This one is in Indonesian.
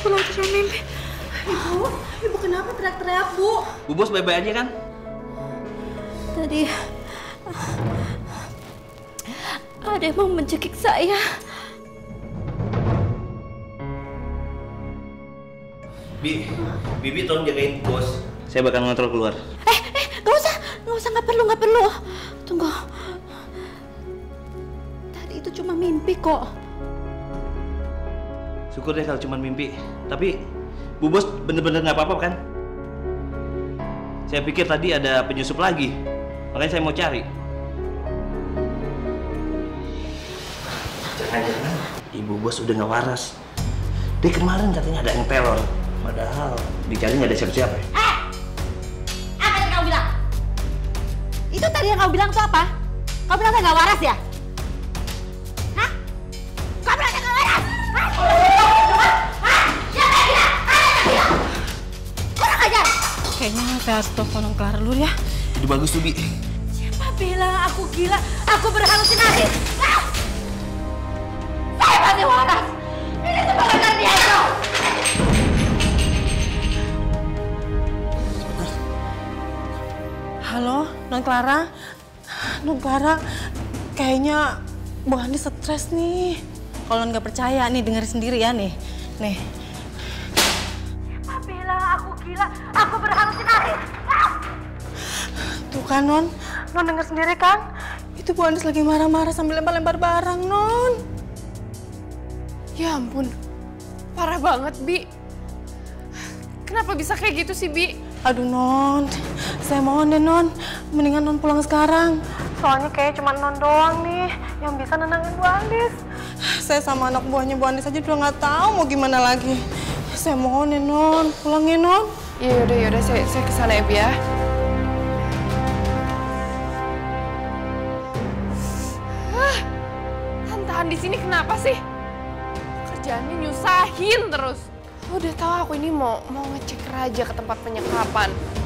Astagfirullahaladzim, mimpi. Ibu kenapa teriak-teriak, Bu? Bu Bos baik-baik aja kan? Tadi ada yang mau mencekik saya. Bibi tolong jagain Bos. Saya bakal ngontrol keluar. Nggak usah, nggak perlu. Tunggu. Tadi itu cuma mimpi kok. Syukur deh kalau cuma mimpi. Tapi Bu Bos bener-bener nggak apa-apa kan? Saya pikir tadi ada penyusup lagi. Makanya saya mau cari. Jangan-jangan Ibu Bos udah nggak waras. Dia kemarin katanya ada yang teror. Padahal dicari nggak ada siapa-siapa. Apa yang kamu bilang? Itu tadi yang kamu bilang tuh apa? Kamu bilang saya nggak waras ya? Hah? Kamu bilang saya nggak waras? Siapa yang bilang? Ada yang bilang? Kurang ajar! Kayaknya saya harus telepon Nong Clara dulu ya. Itu bagus tuh, Bi. Siapa bilang aku gila? Aku berhalusinasi. Saya masih waras. Ini semua karena dia itu. Halo, Non Clara. Non Clara, kayaknya Bu Andi stres nih. Kalau nggak percaya nih, dengar sendiri ya nih. Nih. Siapa bilang aku gila? Aku berhalusinasi. Tuh kan, Non. Non dengar sendiri kan? Itu Bu Andis lagi marah-marah sambil lempar-lempar barang, Non. Ya ampun, parah banget, Bi. Kenapa bisa kayak gitu sih, Bi? Aduh, Non. Saya mohon deh, Non. Mendingan Non pulang sekarang. Soalnya kayak cuma Non doang nih yang bisa nenangin Bu Andis. Saya sama anak buahnya Bu Andis aja udah nggak tahu mau gimana lagi. Saya mohon ya, Non. Pulang ya, Non. Yaudah, saya kesana ya, Bi ya. Tante Andi sini kenapa sih? Kerjaannya nyusahin terus. Udah tahu aku ini mau ngecek Raja ke tempat penyekapan.